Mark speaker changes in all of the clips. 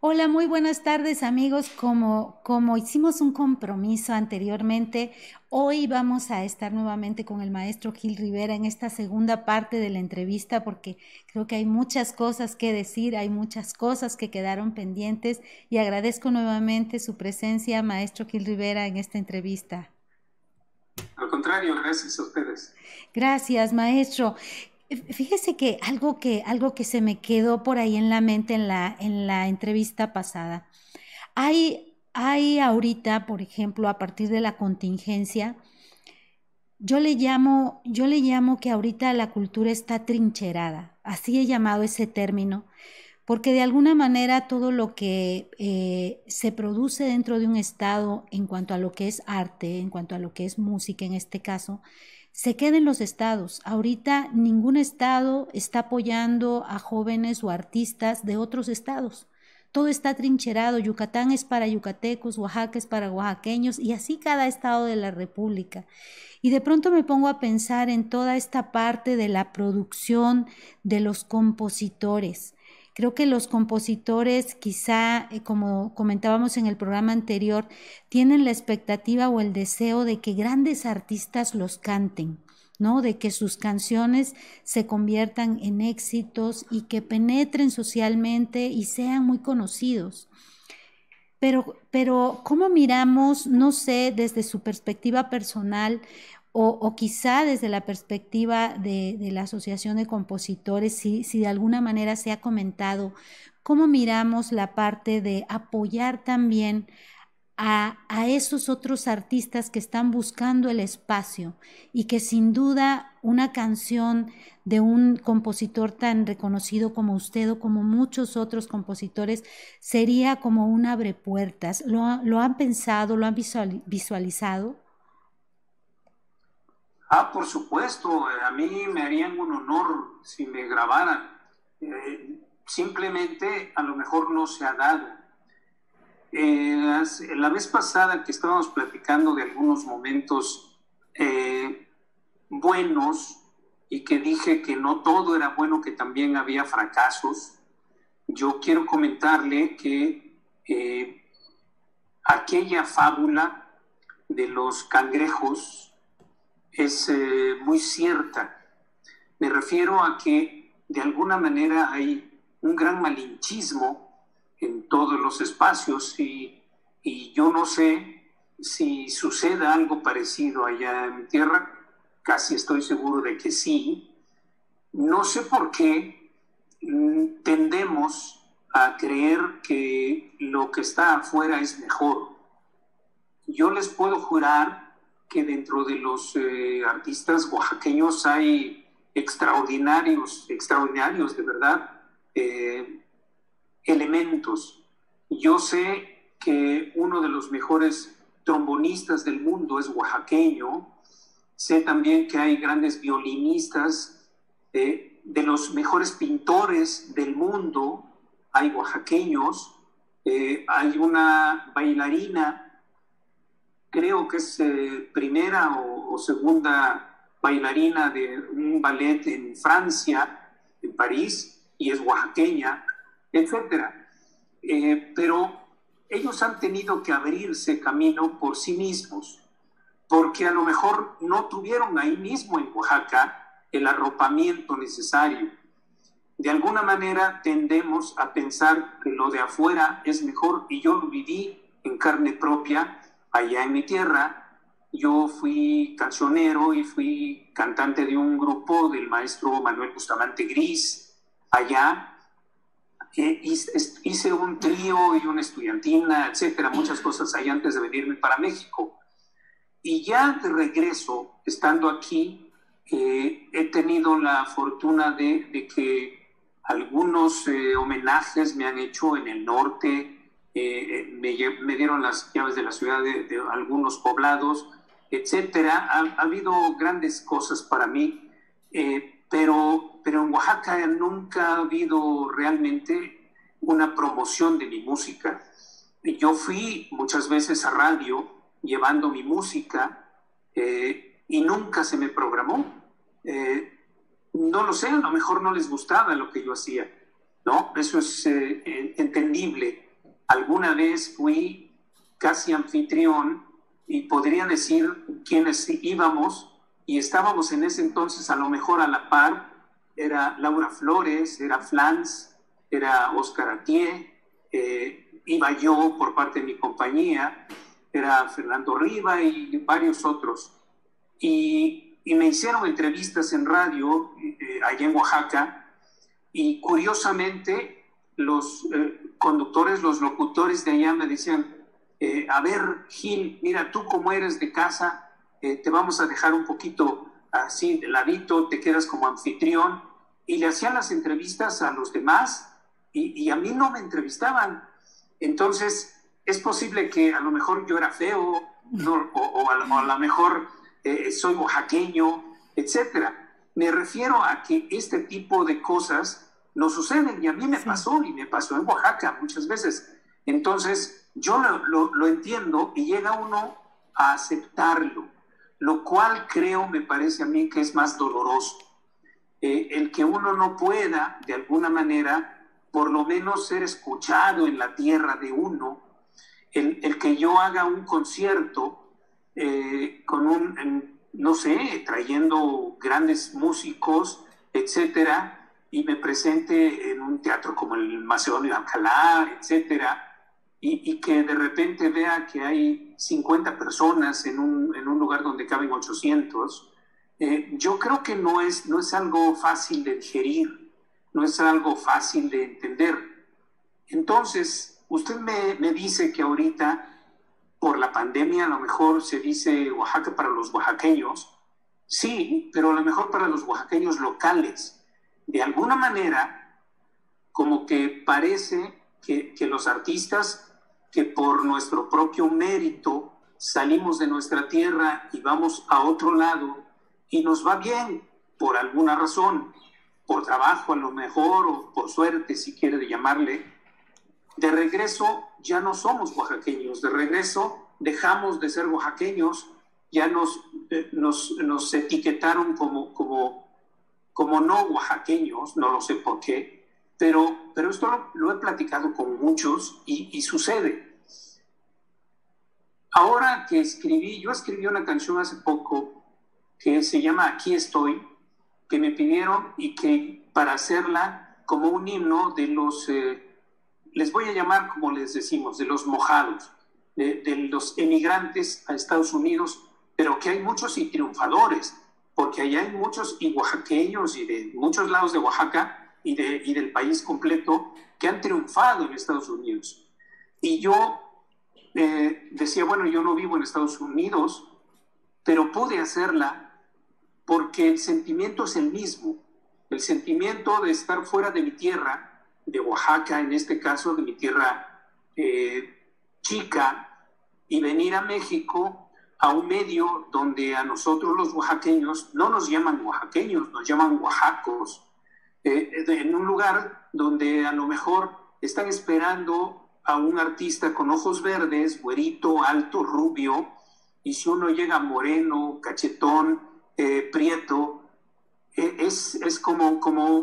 Speaker 1: Hola, muy buenas tardes amigos. Como hicimos un compromiso anteriormente, hoy vamos a estar nuevamente con el maestro Gil Rivera en esta segunda parte de la entrevista porque creo que hay muchas cosas que decir, hay muchas cosas que quedaron pendientes y agradezco nuevamente su presencia, maestro Gil Rivera, en esta entrevista.
Speaker 2: Al contrario, gracias a ustedes.
Speaker 1: Gracias, maestro. Fíjese que algo que se me quedó por ahí en la mente en la entrevista pasada. Hay ahorita, por ejemplo, a partir de la contingencia, yo le llamo que ahorita la cultura está trincherada. Así he llamado ese término, porque de alguna manera todo lo que se produce dentro de un estado en cuanto a lo que es arte, en cuanto a lo que es música en este caso, se queda en los estados. Ahorita ningún estado está apoyando a jóvenes o artistas de otros estados. Todo está trincherado. Yucatán es para yucatecos, Oaxaca es para oaxaqueños y así cada estado de la República. Y de pronto me pongo a pensar en toda esta parte de la producción de los compositores. Creo que los compositores, quizá, como comentábamos en el programa anterior, tienen la expectativa o el deseo de que grandes artistas los canten, ¿no? De que sus canciones se conviertan en éxitos y que penetren socialmente y sean muy conocidos. ¿Cómo miramos, no sé, desde su perspectiva personal o quizá desde la perspectiva de la Asociación de Compositores, si de alguna manera se ha comentado, cómo miramos la parte de apoyar también a esos otros artistas que están buscando el espacio y que sin duda una canción de un compositor tan reconocido como usted o como muchos otros compositores sería como un abrepuertas? ¿Lo han pensado, lo han visualizado?
Speaker 2: Por supuesto, a mí me harían un honor si me grabaran. Simplemente a lo mejor no se ha dado. La vez pasada que estábamos platicando de algunos momentos buenos y que dije que no todo era bueno, que también había fracasos, yo quiero comentarle que aquella fábula de los cangrejos es muy cierta. Me refiero a que de alguna manera hay un gran malinchismo en todos los espacios y yo no sé si suceda algo parecido allá en mi tierra, casi estoy seguro de que sí. No sé por qué tendemos a creer que lo que está afuera es mejor. Yo les puedo jurar que dentro de los artistas oaxaqueños hay extraordinarios de verdad, elementos. Yo sé que uno de los mejores trombonistas del mundo es oaxaqueño. Sé también que hay grandes violinistas, de los mejores pintores del mundo, hay oaxaqueños. Hay una bailarina, creo que es primera o segunda bailarina de un ballet en Francia, en París, y es oaxaqueña, etcétera. Pero ellos han tenido que abrirse camino por sí mismos, porque a lo mejor no tuvieron ahí mismo en Oaxaca el arropamiento necesario. De alguna manera tendemos a pensar que lo de afuera es mejor, y yo lo viví en carne propia allá en mi tierra. Yo fui cancionero y fui cantante de un grupo del maestro Manuel Bustamante Gris allá. Hice un trío y una estudiantina, etcétera, muchas cosas allá antes de venirme para México. Y ya de regreso, estando aquí, he tenido la fortuna de que algunos homenajes me han hecho en el norte. Me dieron las llaves de la ciudad de algunos poblados, etcétera. Ha habido grandes cosas para mí, pero en Oaxaca nunca ha habido realmente una promoción de mi música. Yo fui muchas veces a radio llevando mi música, y nunca se me programó. No lo sé, a lo mejor no les gustaba lo que yo hacía, ¿no? Eso es entendible. alguna vez fui casi anfitrión y podría decir quiénes íbamos, y estábamos en ese entonces a lo mejor a la par. Era Laura Flores, era Flans, era Oscar Atié, iba yo por parte de mi compañía, era Fernando Riva y varios otros. Y me hicieron entrevistas en radio allá en Oaxaca, y curiosamente los conductores, los locutores de allá me decían, a ver, Gil, mira, tú como eres de casa, te vamos a dejar un poquito así de ladito, te quedas como anfitrión. Y le hacían las entrevistas a los demás y a mí no me entrevistaban. Entonces, es posible que a lo mejor yo era feo, ¿no? o a lo mejor soy oaxaqueño, etcétera. Me refiero a que este tipo de cosas nos suceden, y a mí me pasó, y me pasó en Oaxaca muchas veces. Entonces, yo lo entiendo, y llega uno a aceptarlo, lo cual creo, me parece a mí, que es más doloroso. El que uno no pueda, de alguna manera, por lo menos ser escuchado en la tierra de uno, el que yo haga un concierto con no sé, trayendo grandes músicos, etcétera, y me presente en un teatro como el Macedonio de Alcalá, etcétera, y que de repente vea que hay 50 personas en un lugar donde caben 800, yo creo que no es algo fácil de digerir, no es algo fácil de entender. Entonces, usted me dice que ahorita, por la pandemia, a lo mejor se dice Oaxaca para los oaxaqueños. Sí, pero a lo mejor para los oaxaqueños locales. De alguna manera, como que parece que los artistas que por nuestro propio mérito salimos de nuestra tierra y vamos a otro lado, y nos va bien por alguna razón, por trabajo a lo mejor, o por suerte, si quiere llamarle, de regreso ya no somos oaxaqueños, de regreso dejamos de ser oaxaqueños, ya nos etiquetaron como no oaxaqueños, no lo sé por qué, pero esto lo he platicado con muchos y sucede. Ahora que yo escribí una canción hace poco que se llama Aquí estoy, que me pidieron, y que para hacerla como un himno de los, les voy a llamar como les decimos, de los mojados, de los emigrantes a Estados Unidos, pero que hay muchos y triunfadores, porque allá hay muchos y oaxaqueños y de muchos lados de Oaxaca y del país completo que han triunfado en Estados Unidos. Y yo decía, bueno, yo no vivo en Estados Unidos, pero pude hacerla porque el sentimiento es el mismo. El sentimiento de estar fuera de mi tierra, de Oaxaca en este caso, de mi tierra chica, y venir a México, a un medio donde a nosotros los oaxaqueños no nos llaman oaxaqueños, nos llaman oaxacos, en un lugar donde a lo mejor están esperando a un artista con ojos verdes, güerito, alto, rubio, y si uno llega moreno, cachetón, prieto, es como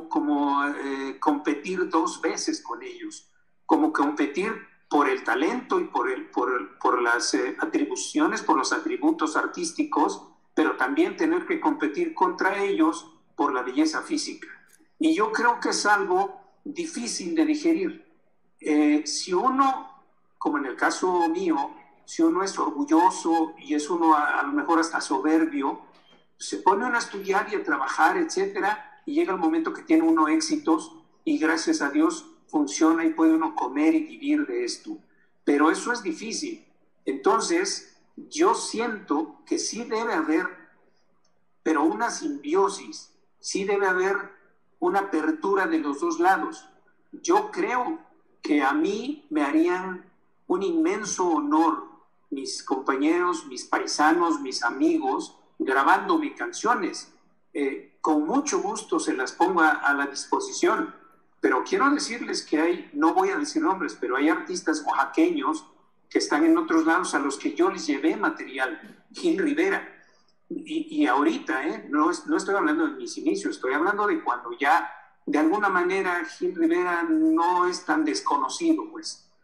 Speaker 2: competir dos veces con ellos, como competir por el talento y por las atribuciones, por los atributos artísticos, pero también tener que competir contra ellos por la belleza física. Y yo creo que es algo difícil de digerir. Si uno, como en el caso mío, si uno es orgulloso y es uno a lo mejor hasta soberbio, se pone uno a estudiar y a trabajar, etcétera, y llega el momento que tiene uno éxitos y gracias a Dios funciona y puede uno comer y vivir de esto. Pero eso es difícil. Entonces, yo siento que sí debe haber, pero una simbiosis, sí debe haber una apertura de los dos lados. Yo creo que a mí me harían un inmenso honor mis compañeros, mis paisanos, mis amigos, grabando mis canciones. Con mucho gusto se las pongo a la disposición. Pero quiero decirles que hay, no voy a decir nombres, pero hay artistas oaxaqueños que están en otros lados a los que yo les llevé material. Gil Rivera. Y ahorita, no estoy hablando de mis inicios, estoy hablando de cuando ya, de alguna manera, Gil Rivera no es tan desconocido, pues.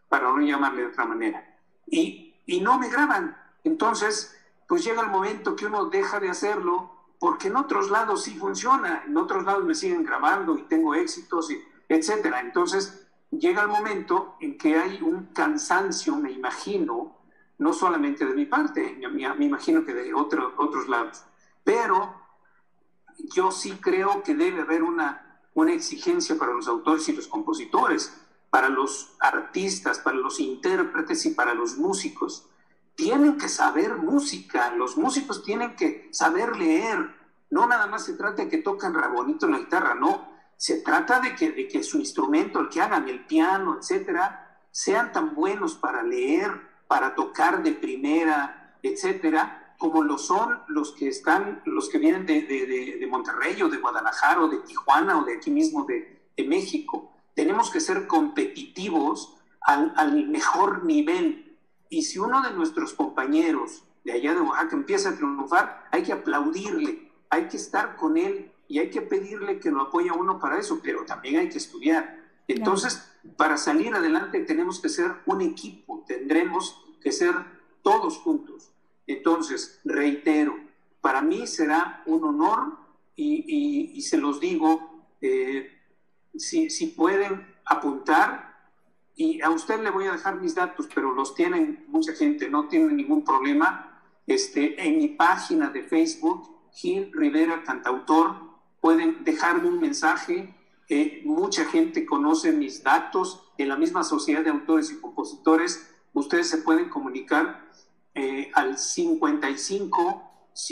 Speaker 2: para no llamarle de otra manera. Y no me graban. Entonces, pues llega el momento que uno deja de hacerlo, porque en otros lados sí funciona, en otros lados me siguen grabando y tengo éxitos, etcétera. Entonces, llega el momento en que hay un cansancio, me imagino, no solamente de mi parte, me imagino que de otros lados. Pero yo sí creo que debe haber una exigencia para los autores y los compositores, para los artistas, para los intérpretes y para los músicos. Tienen que saber música, los músicos tienen que saber leer. No nada más se trata de que tocan re bonito la guitarra, no. Se trata de que su instrumento, el que hagan, el piano, etcétera, sean tan buenos para leer, para tocar de primera, etcétera, como lo son los que vienen de Monterrey o de Guadalajara o de Tijuana o de aquí mismo de México. Tenemos que ser competitivos al mejor nivel. Y si uno de nuestros compañeros de allá de Oaxaca empieza a triunfar, hay que aplaudirle, hay que estar con él y hay que pedirle que lo apoye a uno para eso, pero también hay que estudiar. Entonces, para salir adelante tenemos que ser un equipo, tendremos que ser todos juntos. Entonces, reitero, para mí será un honor y se los digo, si pueden apuntar, y a usted le voy a dejar mis datos, pero los tienen mucha gente, no tienen ningún problema. En mi página de Facebook, Gil Rivera Cantautor, pueden dejarme un mensaje. Mucha gente conoce mis datos. En la misma Sociedad de Autores y Compositores, ustedes se pueden comunicar al 55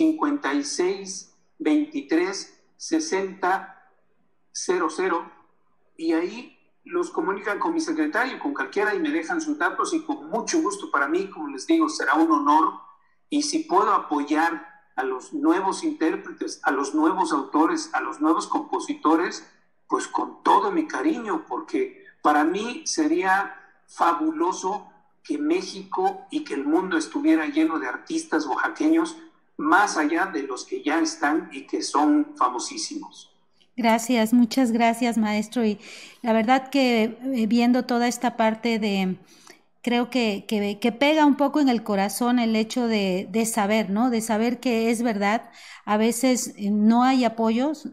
Speaker 2: 56 23 60 00, y ahí los comunican con mi secretario, con cualquiera, y me dejan sus datos, y con mucho gusto para mí, como les digo, será un honor. Y si puedo apoyar a los nuevos intérpretes, a los nuevos autores, a los nuevos compositores, pues con todo mi cariño, porque para mí sería fabuloso que México y que el mundo estuviera lleno de artistas oaxaqueños, más allá de los que ya están y que son famosísimos.
Speaker 1: Gracias, muchas gracias, maestro. Y la verdad que viendo toda esta parte creo que pega un poco en el corazón el hecho de saber, ¿no? De saber que es verdad. A veces no hay apoyos,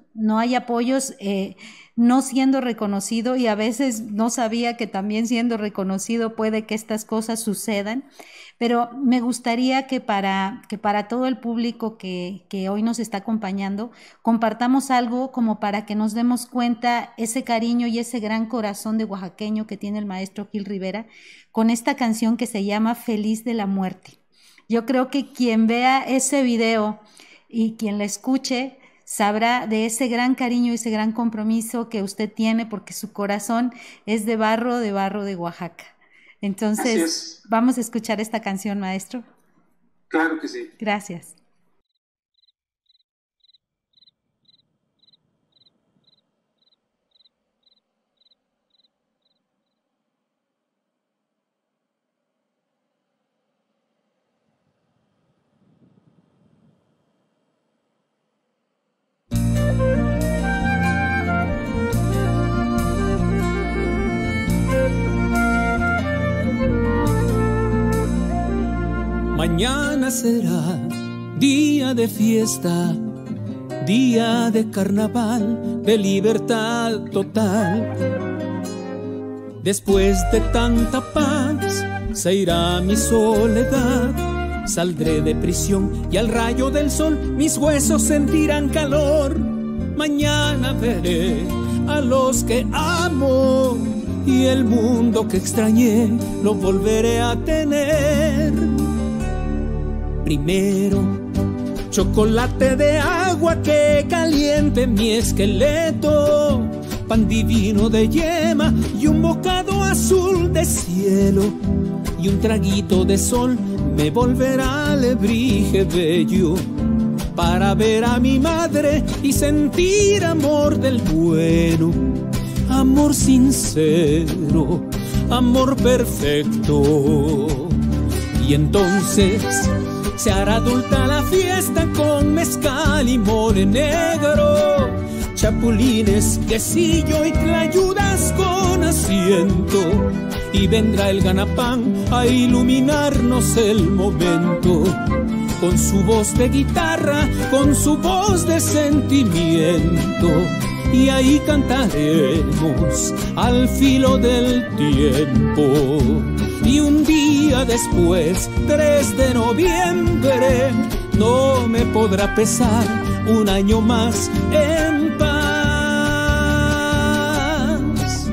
Speaker 1: no siendo reconocido, y a veces no sabía que también siendo reconocido puede que estas cosas sucedan. Pero me gustaría que para todo el público que hoy nos está acompañando, compartamos algo como para que nos demos cuenta ese cariño y ese gran corazón de oaxaqueño que tiene el maestro Gil Rivera, con esta canción que se llama Feliz de la Muerte. Yo creo que quien vea ese video y quien la escuche sabrá de ese gran cariño y ese gran compromiso que usted tiene, porque su corazón es de barro de Oaxaca. Entonces, vamos a escuchar esta canción, maestro.
Speaker 2: Claro que sí.
Speaker 1: Gracias.
Speaker 3: Mañana será día de fiesta, día de carnaval, de libertad total. Después de tanta paz se irá mi soledad, saldré de prisión y al rayo del sol mis huesos sentirán calor. Mañana veré a los que amo y el mundo que extrañé lo volveré a tener. Primero, chocolate de agua que caliente mi esqueleto, pan divino de yema y un bocado azul de cielo, y un traguito de sol me volverá alebrije bello, para ver a mi madre y sentir amor del bueno, amor sincero, amor perfecto. Y entonces se hará adulta la fiesta con mezcal y mole negro, chapulines, quesillo y tlayudas con asiento. Y vendrá el ganapán a iluminarnos el momento, con su voz de guitarra, con su voz de sentimiento. Y ahí cantaremos al filo del tiempo. Y un día después, 3 de noviembre, no me podrá pesar un año más en paz.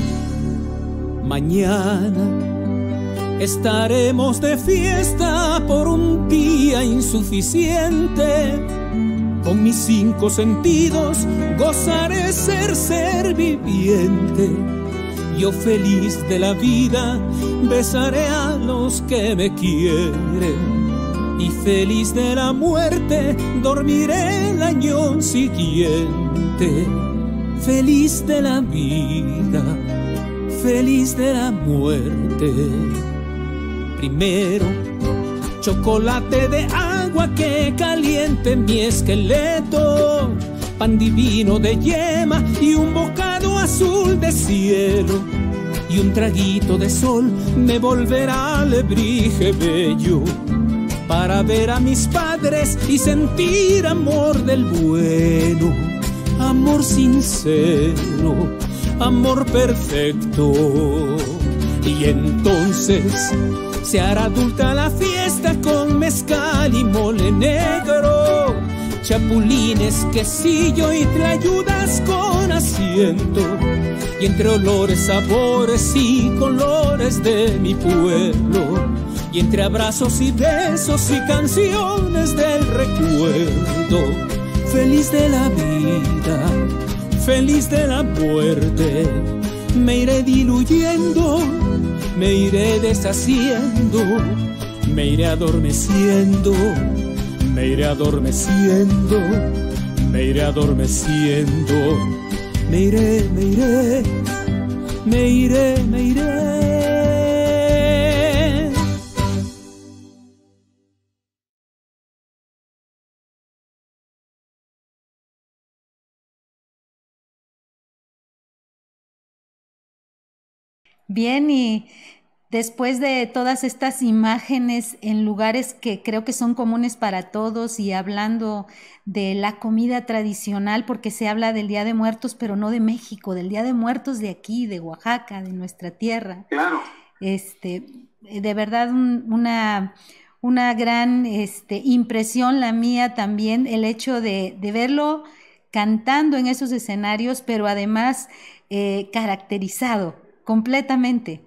Speaker 3: Mañana estaremos de fiesta por un día insuficiente. Con mis 5 sentidos gozaré ser viviente. Yo feliz de la vida besaré a los que me quieren. Y feliz de la muerte dormiré el año siguiente. Feliz de la vida, feliz de la muerte. Primero, chocolate de agua que caliente mi esqueleto, pan divino de yema y un bocado azul de cielo, y un traguito de sol me volverá alebrije bello, para ver a mis padres y sentir amor del bueno, amor sincero, amor perfecto. Y entonces se hará adulta la fiesta con mezcal y mole negro, chapulines, quesillo y tlayudas con asiento. Y entre olores, sabores y colores de mi pueblo, y entre abrazos y besos y canciones del recuerdo, feliz de la vida, feliz de la muerte, me iré diluyendo, me iré deshaciendo, me iré adormeciendo, me iré adormeciendo, me iré adormeciendo, me iré, me iré, me iré, me iré.
Speaker 1: Bien, y después de todas estas imágenes en lugares que creo que son comunes para todos y hablando de la comida tradicional, porque se habla del Día de Muertos, pero no de México, del Día de Muertos de aquí, de Oaxaca, de nuestra tierra.
Speaker 2: Claro.
Speaker 1: De verdad una gran impresión la mía también, el hecho de verlo cantando en esos escenarios, pero además caracterizado completamente.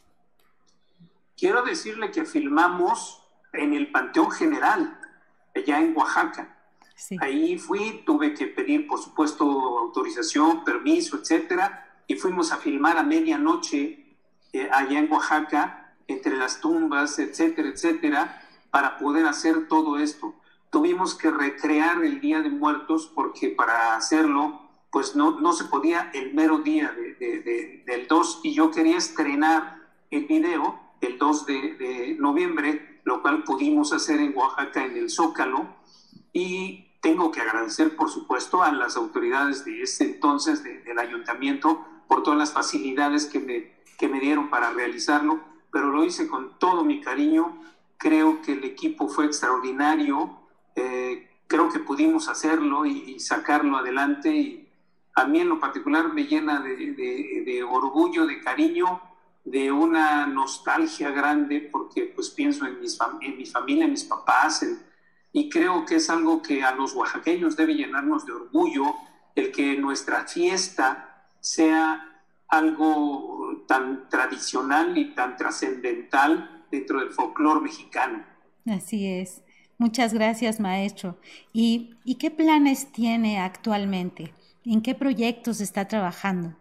Speaker 2: Quiero decirle que filmamos en el Panteón General, allá en Oaxaca. Sí. Ahí fui, tuve que pedir, por supuesto, autorización, permiso, etcétera, y fuimos a filmar a medianoche allá en Oaxaca, entre las tumbas, etcétera, etcétera, para poder hacer todo esto. Tuvimos que recrear el Día de Muertos porque para hacerlo pues no se podía el mero día del 2, y yo quería estrenar el video el 2 de noviembre, lo cual pudimos hacer en Oaxaca, en el Zócalo, y tengo que agradecer, por supuesto, a las autoridades de ese entonces, del ayuntamiento, por todas las facilidades que me dieron para realizarlo, pero lo hice con todo mi cariño. Creo que el equipo fue extraordinario, creo que pudimos hacerlo y sacarlo adelante, y a mí en lo particular me llena de orgullo, de cariño, de una nostalgia grande, porque pues pienso en mi familia, en mis papás, y creo que es algo que a los oaxaqueños debe llenarnos de orgullo, el que nuestra fiesta sea algo tan tradicional y tan trascendental dentro del folclore mexicano.
Speaker 1: Así es. Muchas gracias, maestro. ¿Y qué planes tiene actualmente? ¿En qué proyectos está trabajando?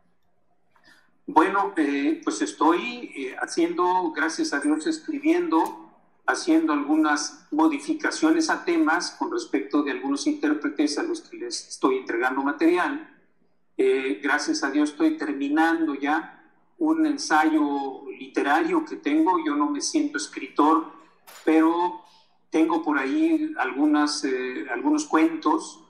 Speaker 2: Bueno, pues estoy haciendo, gracias a Dios, escribiendo, haciendo algunas modificaciones a temas con respecto de algunos intérpretes a los que les estoy entregando material. Gracias a Dios estoy terminando ya un ensayo literario que tengo. Yo no me siento escritor, pero tengo por ahí algunos cuentos,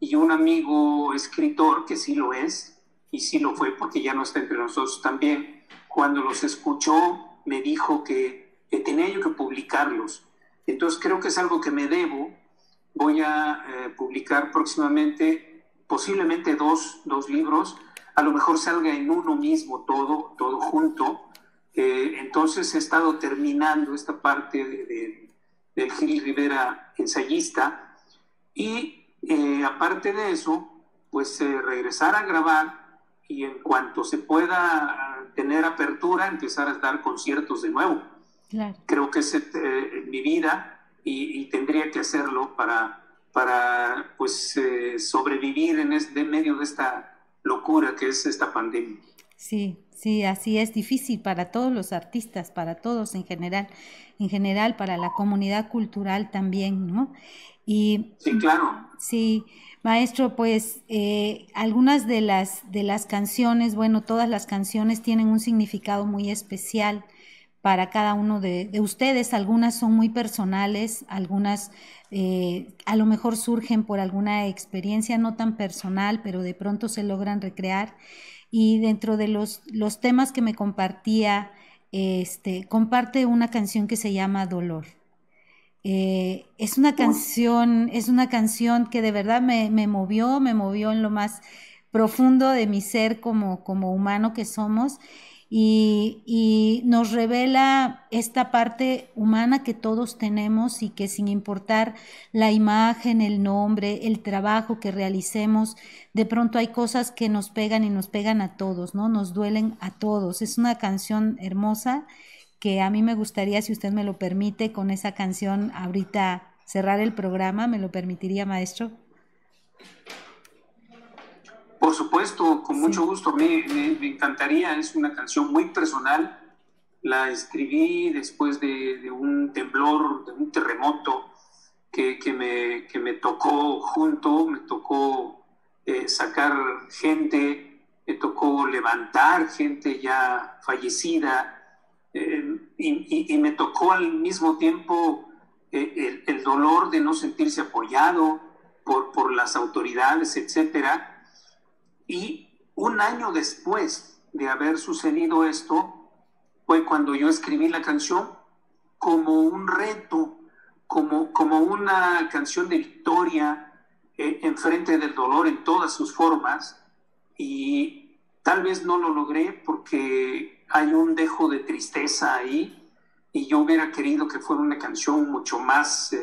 Speaker 2: y un amigo escritor que sí lo es, y sí lo fue porque ya no está entre nosotros también, cuando los escuchó me dijo que tenía yo que publicarlos. Entonces creo que es algo que me debo. Voy a publicar próximamente posiblemente dos libros, a lo mejor salga en uno mismo todo junto. Entonces he estado terminando esta parte del Gil Rivera ensayista y aparte de eso, pues regresar a grabar y en cuanto se pueda tener apertura, empezar a dar conciertos de nuevo.
Speaker 1: Claro.
Speaker 2: Creo que es mi vida y tendría que hacerlo para pues sobrevivir en medio de esta locura que es esta pandemia.
Speaker 1: Sí, sí, así es difícil para todos los artistas, para todos en general para la comunidad cultural también, ¿no? Y
Speaker 2: sí, claro.
Speaker 1: Sí, maestro, pues algunas de las canciones, bueno, todas las canciones tienen un significado muy especial para cada uno de ustedes. Algunas son muy personales, algunas a lo mejor surgen por alguna experiencia no tan personal, pero de pronto se logran recrear. Y dentro de los temas que me compartía, comparte una canción que se llama Dolor. Es una canción que de verdad me movió en lo más profundo de mi ser como humano que somos y nos revela esta parte humana que todos tenemos y que sin importar la imagen, el nombre, el trabajo que realicemos, de pronto hay cosas que nos pegan y nos pegan a todos, ¿no? Nos duelen a todos. Es una canción hermosa que a mí me gustaría, si usted me lo permite, con esa canción ahorita cerrar el programa. ¿Me lo permitiría, maestro?
Speaker 2: Por supuesto, con mucho gusto. Me encantaría. Es una canción muy personal. La escribí después de un temblor, de un terremoto que me tocó junto, me tocó sacar gente, me tocó levantar gente ya fallecida. Y me tocó al mismo tiempo el dolor de no sentirse apoyado por las autoridades, etcétera. Y un año después de haber sucedido esto, fue cuando yo escribí la canción como un reto, como una canción de victoria enfrente del dolor en todas sus formas. Y tal vez no lo logré porque hay un dejo de tristeza ahí y yo hubiera querido que fuera una canción mucho más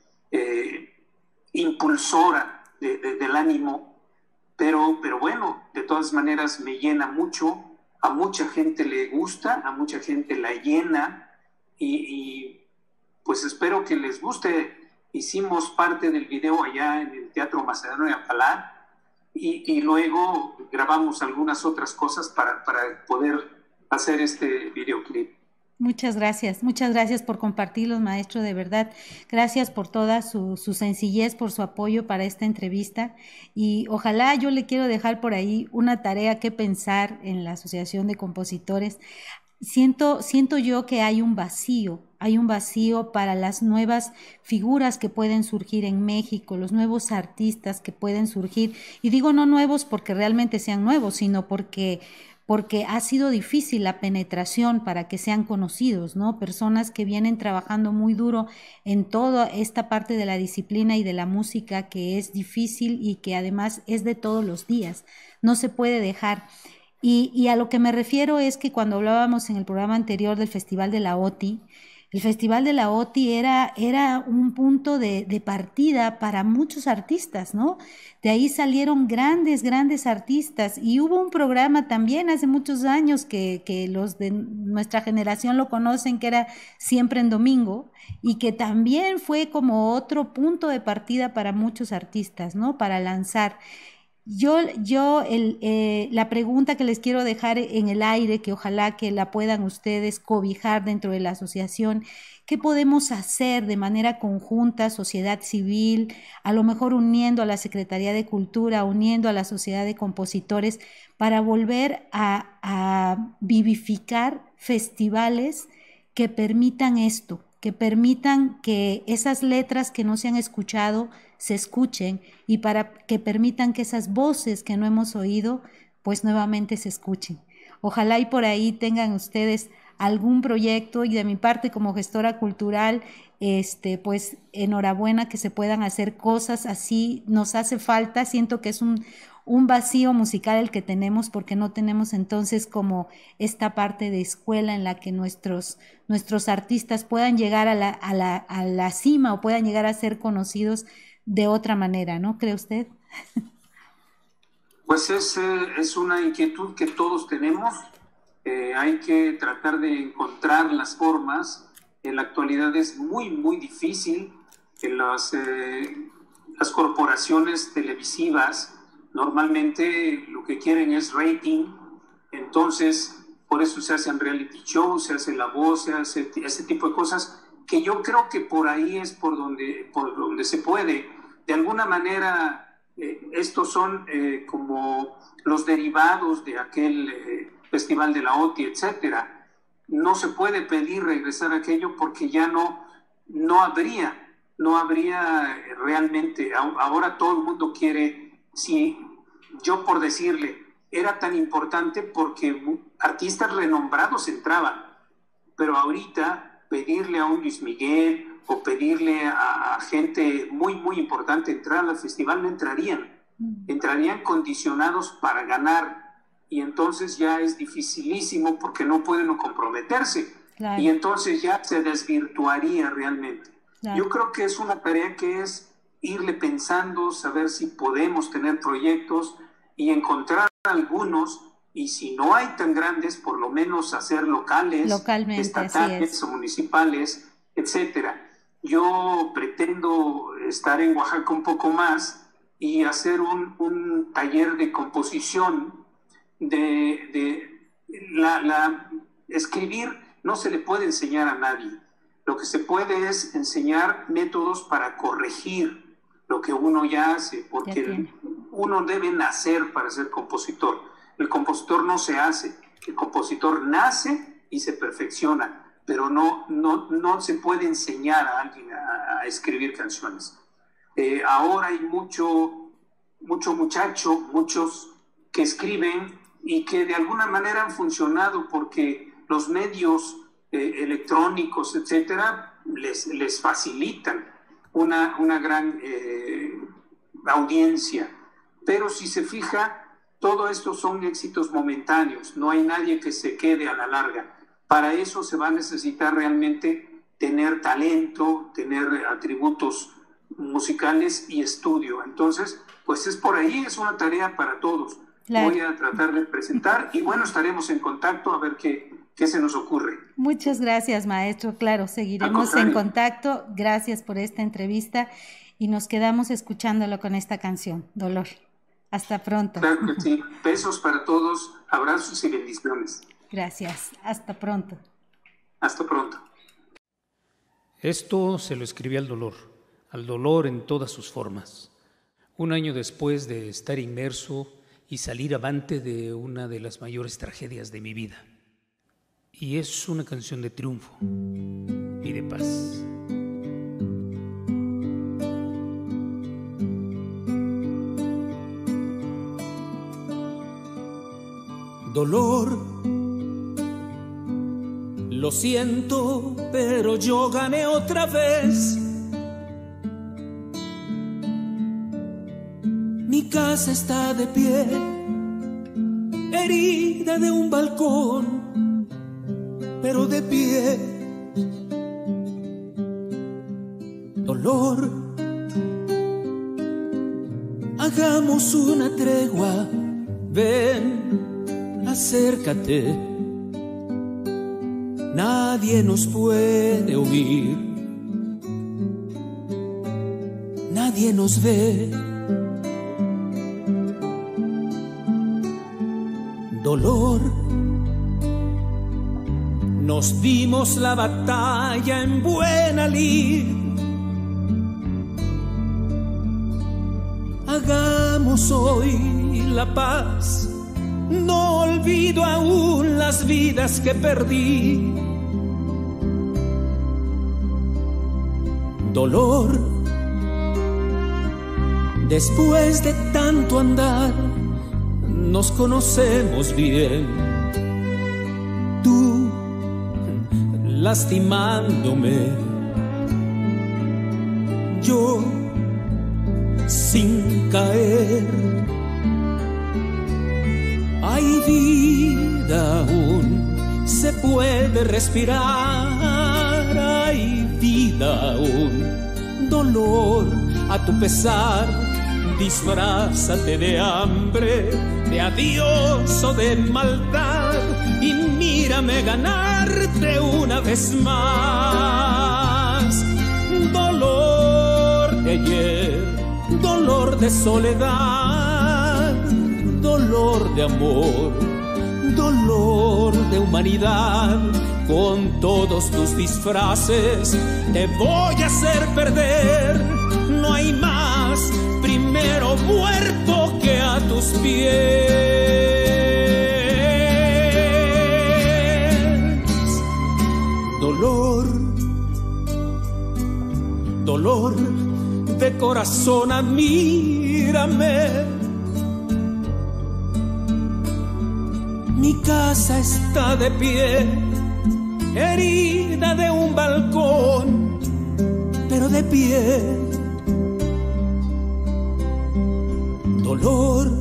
Speaker 2: impulsora del ánimo, pero bueno, de todas maneras me llena mucho, a mucha gente le gusta, a mucha gente la llena y pues espero que les guste. Hicimos parte del video allá en el Teatro Macedonio de Apalá y luego grabamos algunas otras cosas para poder hacer este videoclip.
Speaker 1: Muchas gracias por compartirlos, maestro, de verdad. Gracias por toda su sencillez, por su apoyo para esta entrevista y ojalá, yo le quiero dejar por ahí una tarea que pensar en la Asociación de Compositores. Siento yo que hay un vacío para las nuevas figuras que pueden surgir en México, los nuevos artistas que pueden surgir, y digo no nuevos porque realmente sean nuevos, sino porque ha sido difícil la penetración para que sean conocidos, ¿no? Personas que vienen trabajando muy duro en toda esta parte de la disciplina y de la música que es difícil y que además es de todos los días, no se puede dejar. Y a lo que me refiero es que cuando hablábamos en el programa anterior del Festival de la OTI, el Festival de la OTI era un punto de partida para muchos artistas, ¿no? De ahí salieron grandes artistas y hubo un programa también hace muchos años que los de nuestra generación lo conocen, que era Siempre en Domingo, y que también fue como otro punto de partida para muchos artistas, ¿no? Para lanzar. La pregunta que les quiero dejar en el aire, que ojalá que la puedan ustedes cobijar dentro de la asociación, ¿qué podemos hacer de manera conjunta, sociedad civil, a lo mejor uniendo a la Secretaría de Cultura, uniendo a la Sociedad de Compositores, para volver a vivificar festivales que permitan esto, que permitan que esas letras que no se han escuchado se escuchen y para que permitan que esas voces que no hemos oído pues nuevamente se escuchen. Ojalá y por ahí tengan ustedes algún proyecto, y de mi parte como gestora cultural, pues enhorabuena que se puedan hacer cosas así. Nos hace falta, siento que es un vacío musical el que tenemos, porque no tenemos entonces como esta parte de escuela en la que nuestros artistas puedan llegar a la cima o puedan llegar a ser conocidos de otra manera, ¿no cree usted?
Speaker 2: Pues es una inquietud que todos tenemos. Hay que tratar de encontrar las formas. En la actualidad es muy, muy difícil. Las corporaciones televisivas normalmente lo que quieren es rating, entonces por eso se hacen reality shows, se hace La Voz, se hace ese tipo de cosas, que yo creo que por ahí es por donde se puede. De alguna manera, estos son como los derivados de aquel Festival de la OTI, etcétera. No se puede pedir regresar a aquello porque ya no habría realmente. Ahora todo el mundo quiere. Si yo, por decirle, era tan importante porque artistas renombrados entraban, pero ahorita pedirle a un Luis Miguel o pedirle a gente muy, muy importante entrar al festival, no entrarían condicionados para ganar, y entonces ya es dificilísimo porque no pueden comprometerse, claro. Y entonces ya se desvirtuaría realmente. Claro. Yo creo que es una tarea que es irle pensando, saber si podemos tener proyectos y encontrar algunos, y si no hay tan grandes, por lo menos hacer localmente, estatales o municipales, etcétera. Yo pretendo estar en Oaxaca un poco más y hacer un taller de composición. Escribir no se le puede enseñar a nadie. Lo que se puede es enseñar métodos para corregir lo que uno ya hace, porque uno debe nacer para ser compositor. El compositor no se hace, el compositor nace y se perfecciona, pero no se puede enseñar a alguien a escribir canciones. Ahora hay muchos que escriben y que de alguna manera han funcionado porque los medios electrónicos, etcétera, les facilitan una gran audiencia. Pero si se fija, todo esto son éxitos momentáneos, no hay nadie que se quede a la larga. Para eso se va a necesitar realmente tener talento, tener atributos musicales y estudio. Entonces, pues es por ahí, es una tarea para todos. Claro. Voy a tratar de presentar y bueno, estaremos en contacto a ver qué se nos ocurre.
Speaker 1: Muchas gracias, maestro. Claro, seguiremos en contacto. Gracias por esta entrevista y nos quedamos escuchándolo con esta canción, Dolor. Hasta pronto.
Speaker 2: Claro que sí. Besos para todos, abrazos y bendiciones.
Speaker 1: Gracias. Hasta pronto.
Speaker 2: Hasta pronto.
Speaker 3: Esto se lo escribí al dolor en todas sus formas. Un año después de estar inmerso y salir avante de una de las mayores tragedias de mi vida. Y es una canción de triunfo y de paz. Dolor, lo siento, pero yo gané otra vez. Mi casa está de pie, herida de un balcón, pero de pie. Dolor, hagamos una tregua, ven, acércate. Nadie nos puede oír, nadie nos ve. Dolor, nos dimos la batalla en buena lid. Hagamos hoy la paz, no olvido aún las vidas que perdí. dolor. Después de tanto andar, nos conocemos bien. Tú lastimándome, yo sin caer. Hay vida aún, se puede respirar. Hay vida aún, dolor a tu pesar. Disfrázate de hambre, de adiós o de maldad, y mírame ganarte una vez más. Dolor de ayer, dolor de soledad, dolor de amor, dolor de humanidad. Con todos tus disfraces te voy a hacer perder. No hay más, primero muerto que a tus pies. Dolor, dolor de corazón, mírame. Mi casa está de pie, herida de un balcón, pero de pie. Dolor,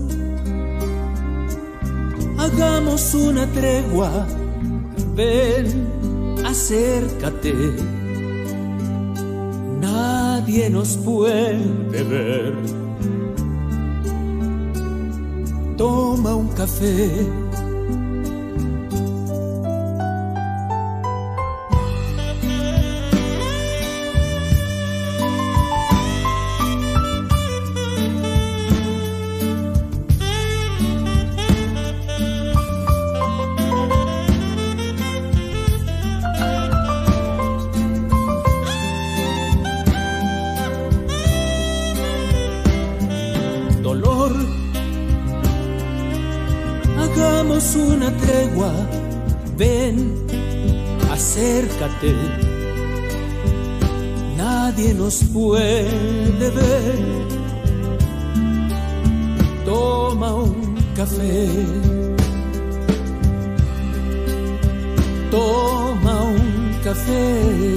Speaker 3: hagamos una tregua, ven, acércate. Nadie nos puede ver. Toma un café. Hagamos una tregua, ven, acércate. Nadie nos puede ver. Toma un café. Toma un café.